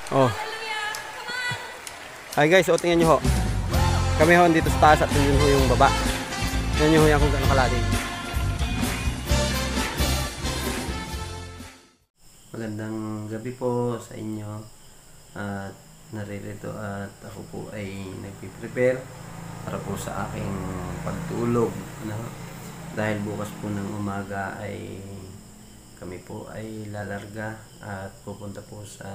Oh. Hi guys, o tingnan nyo ho. Kami ho dito sa taas at yun ho yung baba. Tingnan nyo ho yan kung gano'ng kalalim. Magandang gabi po sa inyo. At naririto at ako po ay nagpiprepare para po sa aking pagtulog. Ano? Dahil bukas po ng umaga ay kami po ay lalarga at pupunta po sa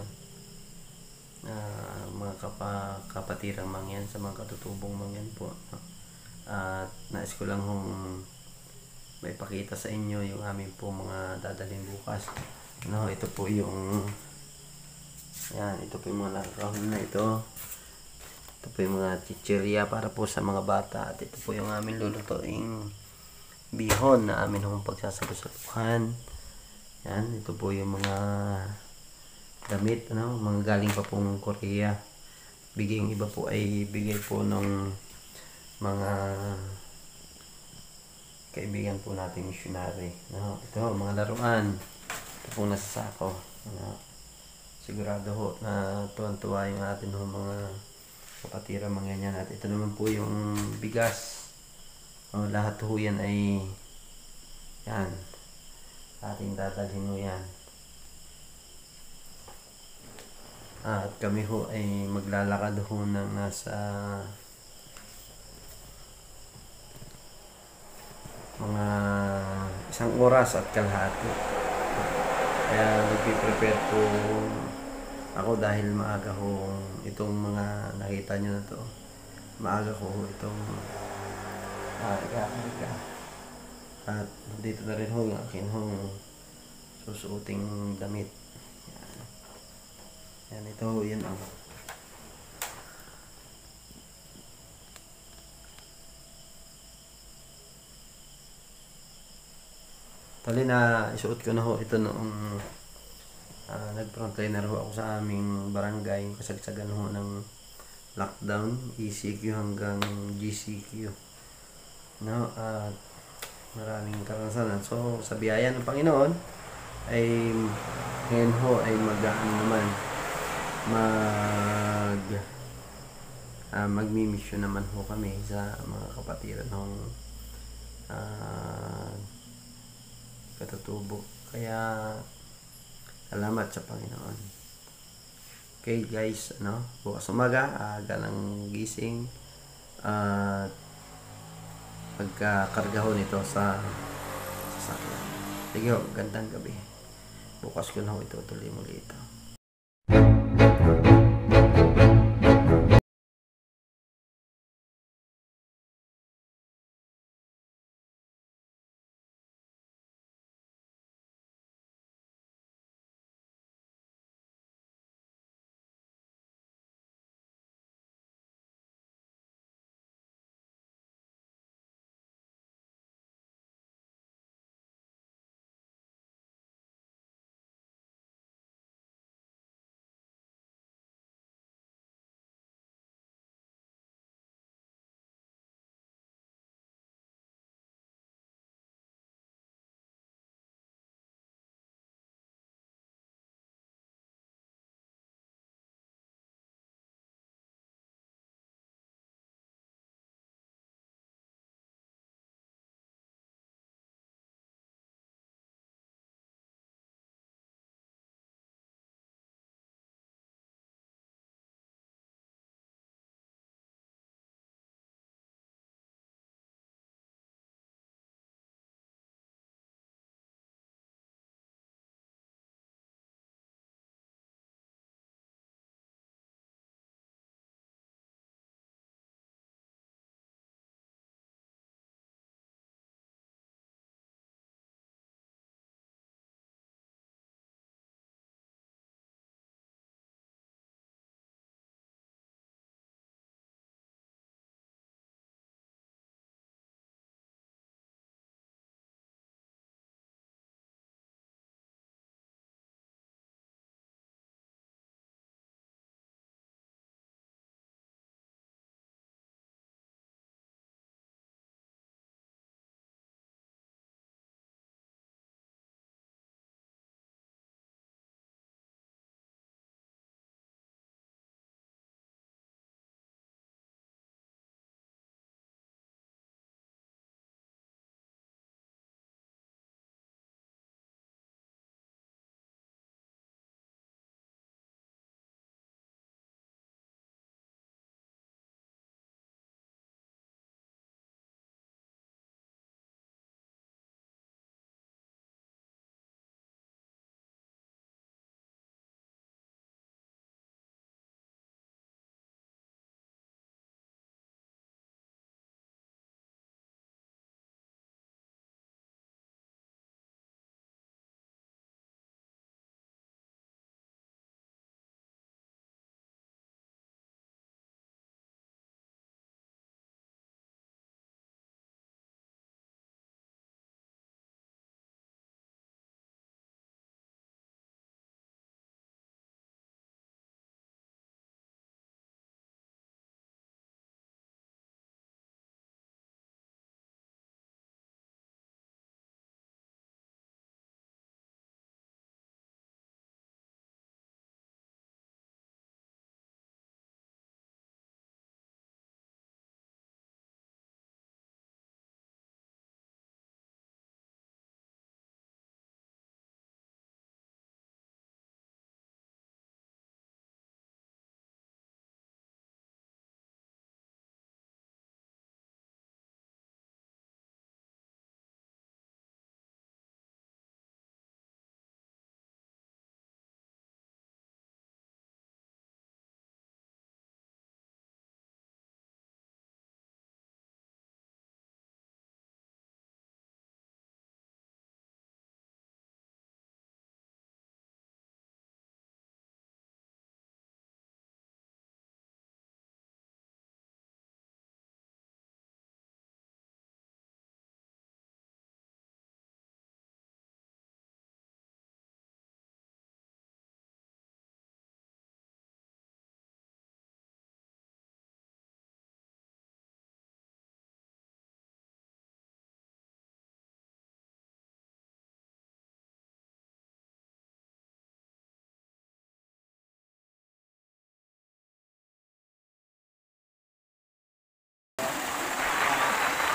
mga kapatirang mangyan, sa mga katutubong mangyan po. At nais ko lang hong may pakita sa inyo yung aming po mga dadalhin bukas. No, ito po yung ito po yung mga nakakahon na ito. Ito po yung mga chichirya para po sa mga bata. At ito po yung aming lulutuing bihon na amin hong pagsasalusaluhan. Yan, ito po yung mga damit, mga galing pa pong Korea. Yung iba po ay bigay po ng mga kaibigan po nating missionary. Ito, mga laruan. Ito pong nasa sako. Sigurado ho na tuwan-tuwa yung atin ho mga kapatira mga yan. At ito naman po yung bigas. Lahat ho yan ay yan. Ating dadalhin mo yan. At kami ho ay maglalakad ho ng nasa mga 1 oras at kalahati. Kaya nagpiprepare po ako dahil maaga ho itong mga nakita nyo na to. Maaga ko ho itong ika. At dito na rin ho yung akin hong susuoting damit. Yan, ito yun ang tali na isuot ko na ho ito noong nag-frontliner ho ako sa aming barangay, kasagsagan ho ng lockdown, ECQ hanggang GCQ. At maraming karanasan. So sa biyaya ng Panginoon ay ngayon ho ay magmi-mission naman ho kami sa mga kapatiran ng katutubo. Kaya salamat sa Panginoon. Okay guys, bukas umaga aga ng gising at pagkakarga ho nito sa sasakyan. Sige ho, gandang gabi. Bukas ko na ho ito tuloy muli ito.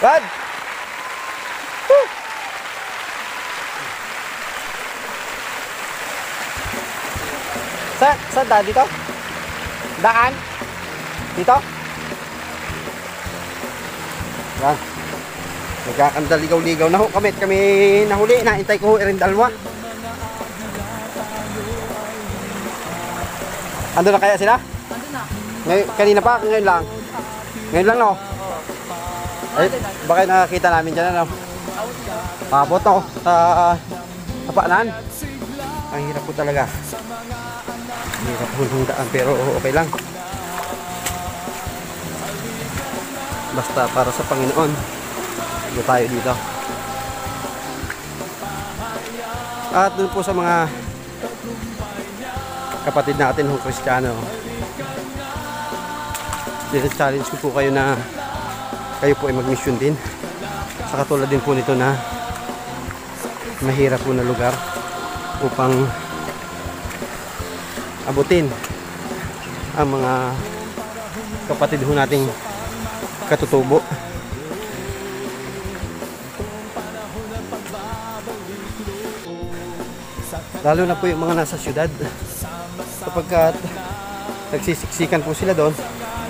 Rad! Woo! Saan daan? Dito? Daan? Dito? Yan. Nagkakandaligaw-ligaw na ho kami. Kami nahuli. Naintay ko ho dalawa. Ando na kaya sila? Ando na. Kanina pa? Ngayon lang? Ngayon lang, no? Ay, baka nakakita namin dyan, ano? Papot, no? Sa paanan. Ang hirap po talaga. Ang hirap po ng daan, pero okay lang. Basta para sa Panginoon. Ito tayo dito. At dun po sa mga kapatid natin ng Kristiyano, challenge ko po kayo na kayo po ay mag-mission din sa katulad din po nito na mahirap po na lugar upang abutin ang mga kapatid ho nating katutubo. Lalo na po yung mga nasa syudad, kapagkat nagsisiksikan po sila doon.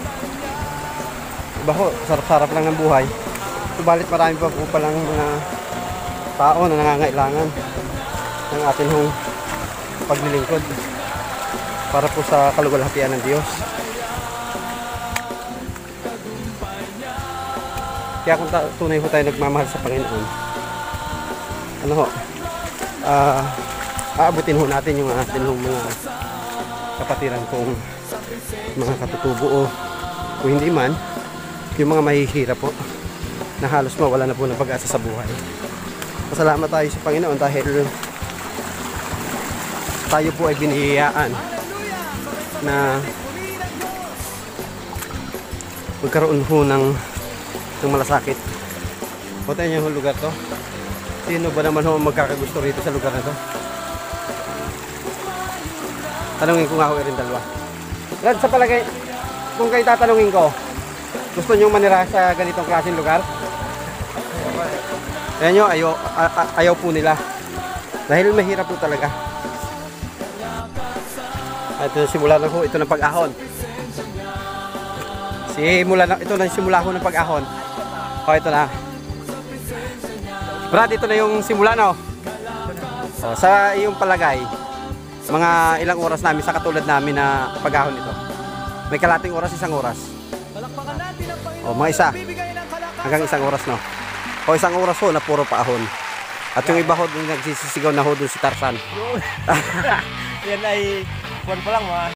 Iba ho, sarap-sarap lang ng buhay. Subalit marami pa po palang mga tao na nangangailangan ng atin hong paglilingkod para po sa kaluwalhatian ng Diyos. Kaya kung tunay ho tayo nagmamahal sa Panginoon, ano ho, aabutin ho natin yung atin hong mga kapatiran kong mga katutubo o kung hindi man yung mga mahihirap po na halos mawala na po ng pag-asa sa buhay. Pasalamat tayo sa Panginoon dahil tayo po ay binihiyaan na magkaroon ho ng malasakit. O tayo yung lugar to. Sino ba naman ho magkakagusto rito sa lugar na to? Tanungin ko nga ho rin dalawa. Rad, sa palagay, kung kayo tatanungin ko, gusto nyo manira sa ganitong klaseng lugar? Ayan nyo, ayaw po nila. Dahil mahirap po talaga. At simula na ho, ito ng pag-ahon. Ito na simula ho ng pag-ahon. O, ito na. Brad, ito na yung simula, no? O, sa iyong palagay, mga ilang oras namin sa katulad namin na pag-ahon ito? May kalating oras, isang oras. O, mga isa. Hanggang isang oras, no? O, isang oras ho na puro paahon. At yung iba ho, nagsisisigaw na ho doon si Tarzan. Yan ay buwan pa lang, mga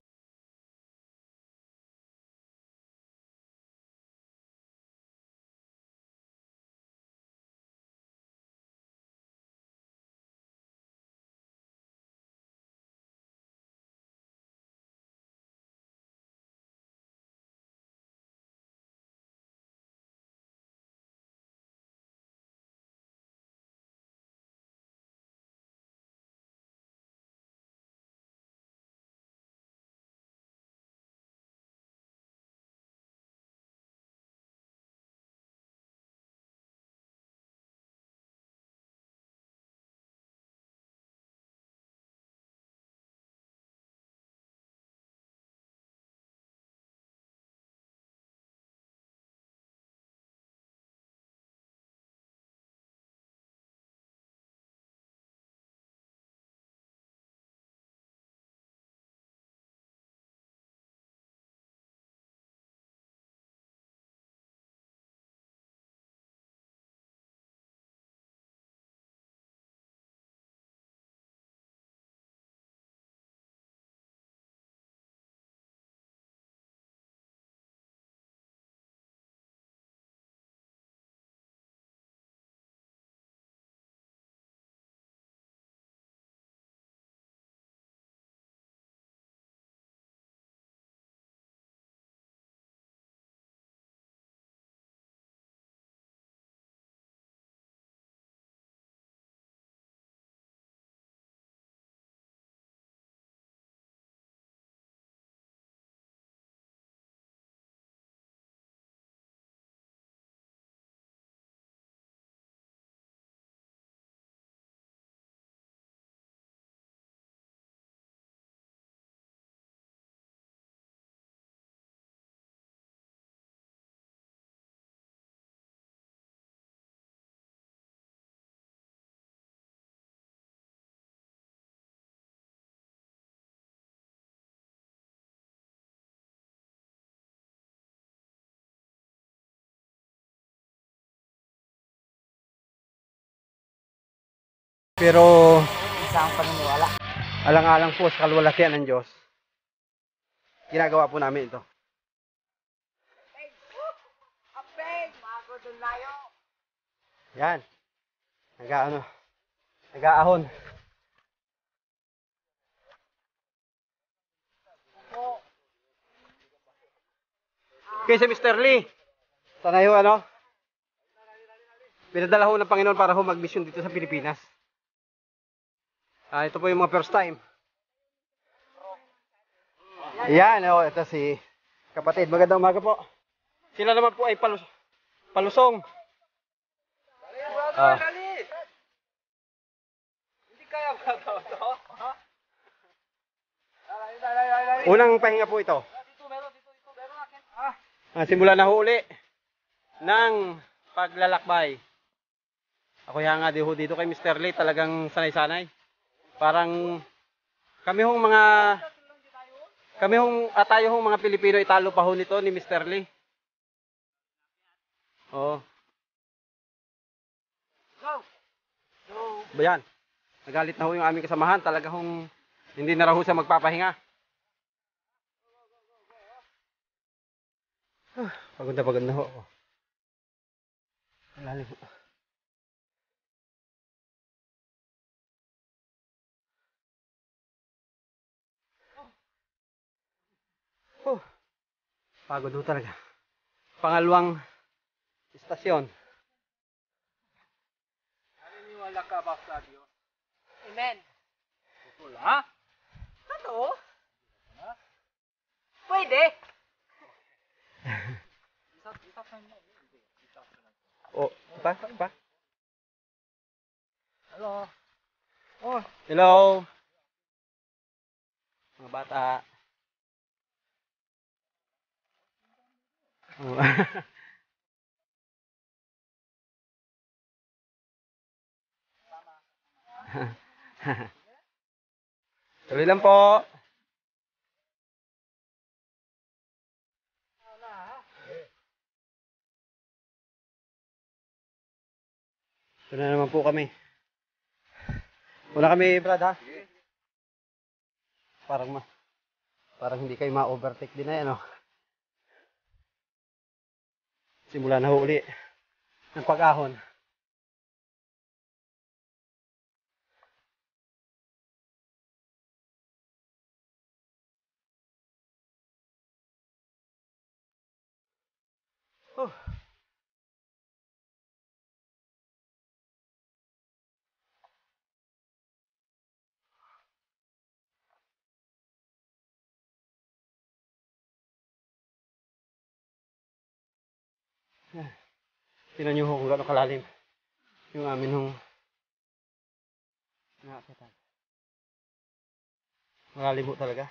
Pero Isang paniniwala. alang-alang po sa kaluwalhatian ng Diyos, ginagawa po namin ito. Yan. Nag-aahon. Okay, si Mr. Lee. Sana yung pinadala ho ng Panginoon para ho mag-mission dito sa Pilipinas. Ito po yung mga first time. Yan, ito si kapatid. Magandang umaga po. Sila naman po ay palusong. Hindi kaya ba ito? Unang pahinga po ito. Simula na huli ng paglalakbay. Ako nga dito kay Mr. Lee, talagang sanay-sanay. Parang tayo hong mga Pilipino italo pa ho nito ni Mr. Lee. Oo. Bayan. Nagalit na ho yung aming kasamahan, talagang hindi na raw siya magpapahinga. Pagod na ho. Malalim ho. Pagod ho talaga. Pangalawang istasyon. Naniniwala ka ba sa Diyos? Amen. Wala? Ano? Pwede. Iba? Hello. Hello. Mga bata. Tuloy lang po. Ito na naman po kami. Una kami, Brad, ha? Parang hindi kayo ma-overtake din na yan, oh. Simula na huli ng pag-ahon. Tingnan nyo ho kung gano'ng kalalim yung amin hong nakakita. Malalim ho talaga.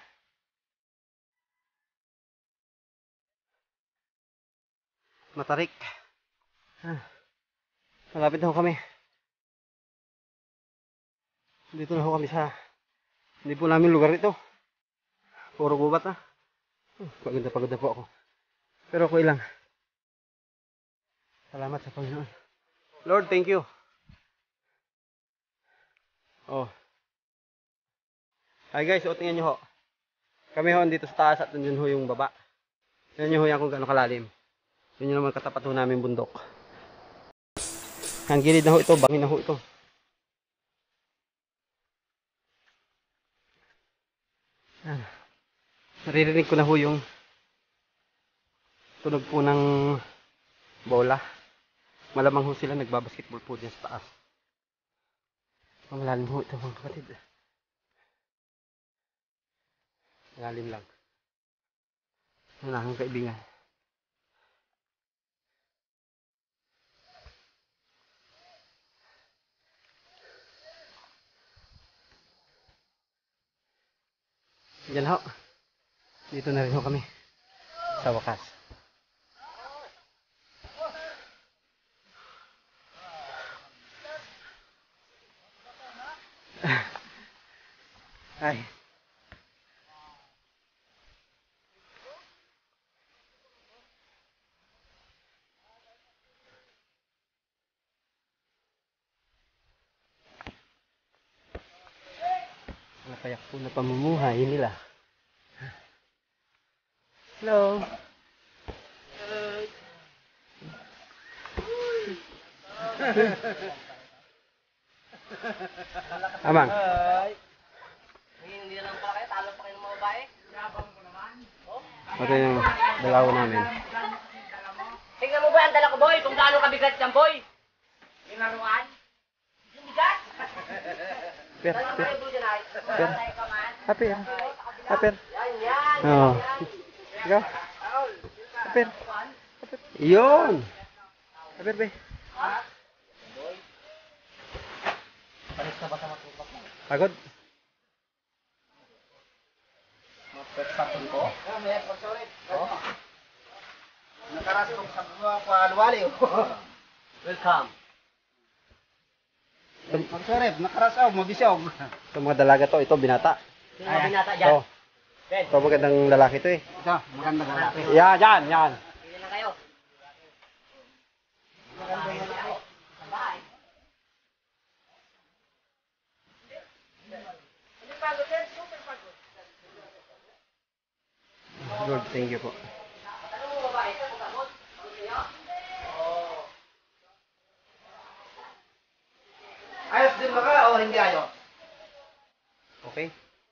Matarik. Malapit na ho kami. Dito na ho kami sa hindi po namin lugar ito. Puro gubat na. Pagod na po ako. Pero okay lang. Salamat sa Panginoon. Lord, thank you. Oh. Hi guys, tingnan nyo ho. Kami ho dito sa taas at nandiyan ho yung baba. Tingnan nyo ho yan kung gano'ng kalalim. Yun yung naman katapat ho namin bundok. Ang gilid na ho ito, bangin na ho ito. Naririnig ko na ho yung tunog po ng bola. Malamang ho sila nagbabasketball po dyan sa taas. Malalim ho ito mga kapatid. Malalim lang. Nanahang kaibigan. Diyan ho. Dito na rin ho kami. Sa wakas. Ay. Payak po na pamumuhay nila. Hello. Amang. Hindi na lang pala kayo, talo pa kayo ng mga babae. Ito yung dalawa namin. Tingnan mo ba ang dala ko, boy? Kung gaano kabigat yan, boy? Yung laruan? Yung bigat? Per. Happy. Happy. Yan. Oo. Ikaw? Happy. Yun. Happy, be. Panis na ba sa matupak mo? Pagod? Mapagpapon ko? May pagsorit. Nakarasok sa mga Liwaliw. Welcome. Magsorit, nakarasaw, mabisog. Ito mga dalaga to, ito binata. Sino mga binata dyan? Ito magandang lalaki to eh. Ito, magandang lalaki. Yan, yan. Pili na kayo. Magandang lalaki. Sa bahay. Hindi pagod yan, super pagod. Good, thank you po. Ano mo babae? Pagod? Pagod niyo? Ayos din ba ka o hindi ayos? Okay.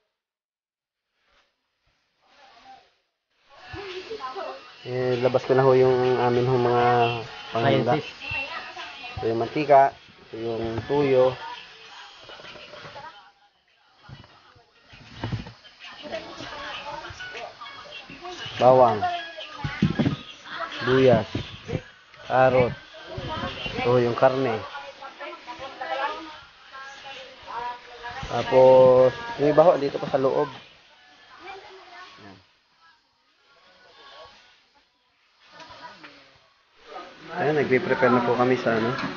Labas ko na ho yung amin ho mga panghanda. Ito yung mantika, ito yung tuyo. Bawang. Buyas. Karot. Ito yung karne. Tapos, yung iba ho, dito pa sa loob. Ayan, nagpe-prepare na po kami sa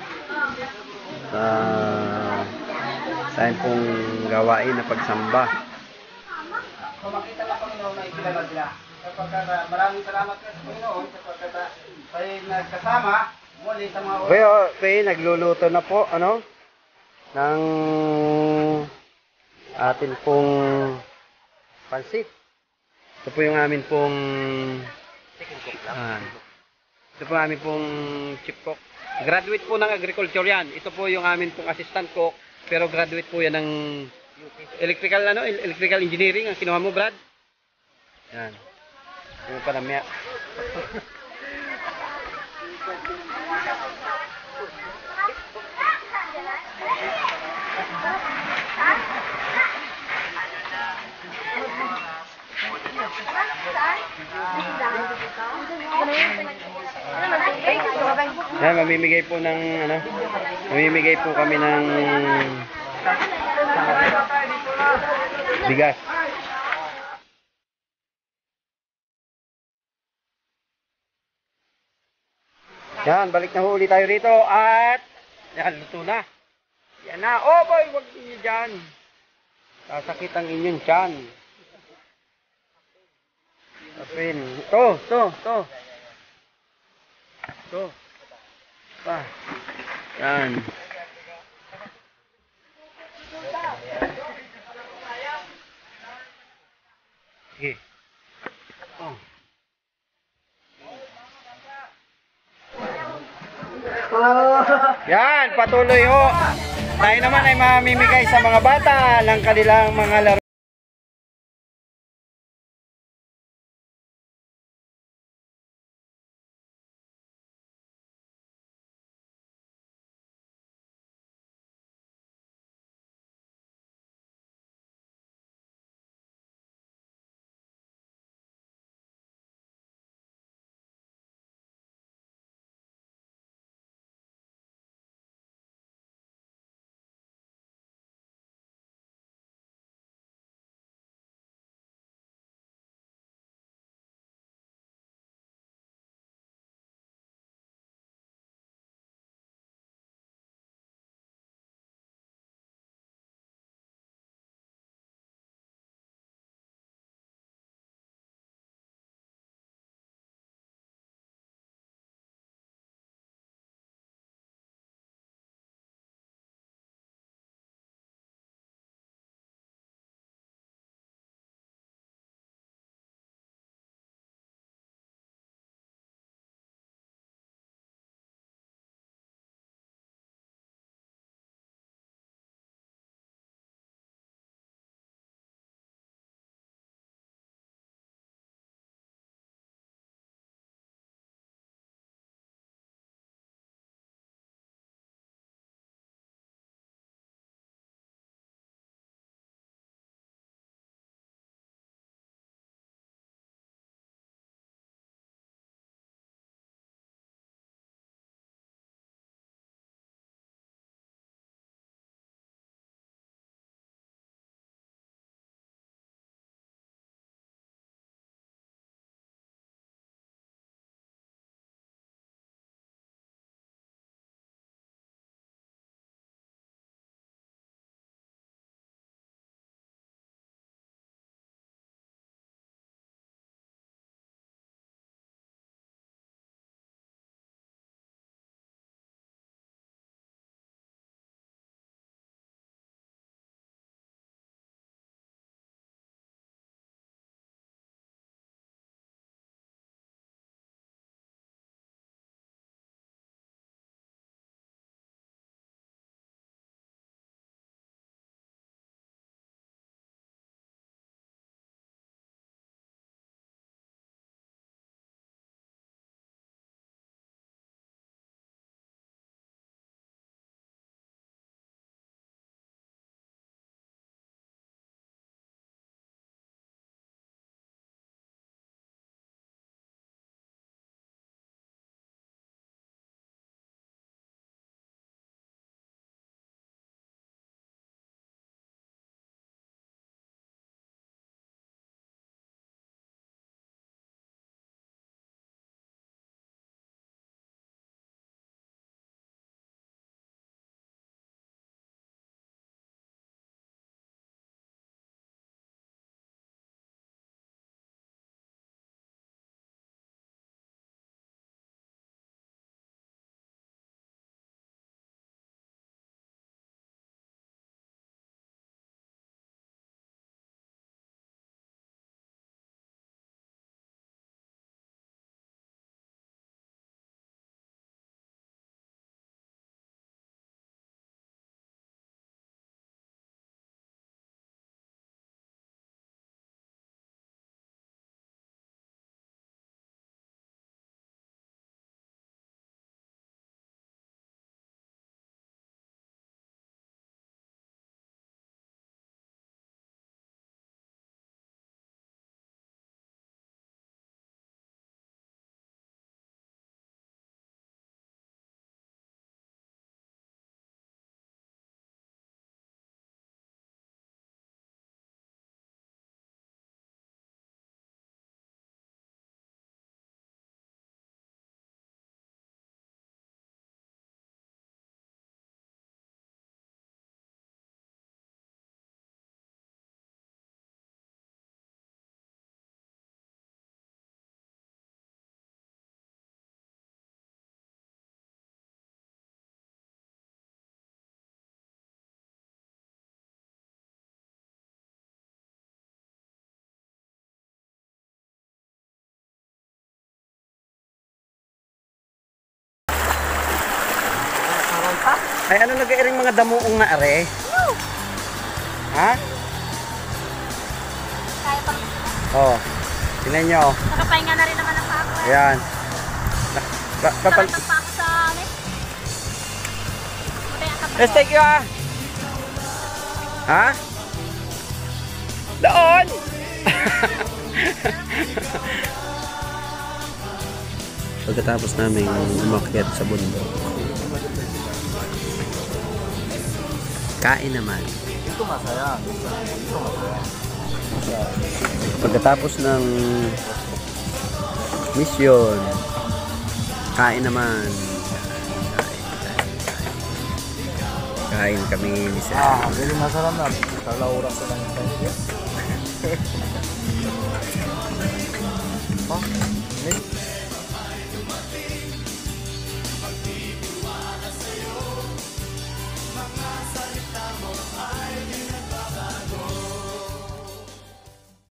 sa ayon pong gawain na pagsamba. Kung makita ng Panginoon na ikilala sila. Maraming salamat sa Panginoon sapagkat tayo nagkasama muli sa mga Okay, nagluluto na po, ng atin pong pansit. Ito po yung amin pong ito po amin pong chief cook. Graduate po ng agriculture yan. Ito po yung amin pong assistant cook, pero graduate po yan ng electrical engineering ang kinuha mo, Brad. Yan. Yung panamya. Yan, mamimigay po kami ng bigas. Yan, balik na huli tayo rito at yan, luto na. Yan na. Oh boy, wag niyo dyan. Sasakit ang inyong tiyan. Tapin. Ito. Pa. Yan. Sige. Oh. Yan, patuloy ho. Tayo naman ay mamimigay sa mga bata ng kanilang mga laro. Ay, ano nag-iring mga damuong na are? Ha? Kaya pang Oh. Tingnan nyo. nakapahinga na rin naman ang pako. Ayan. Sakit ang pako sa amin. Mabaya ka pa. Let's take you ah. Ha? Doon! Pagkatapos namin umakyat sa bundok, kain naman. Ito masaya. Ito masaya. Pagkatapos ng mission, kain naman. Kain kami ni Sir. Very masarap na. Kala oras na lang tayo.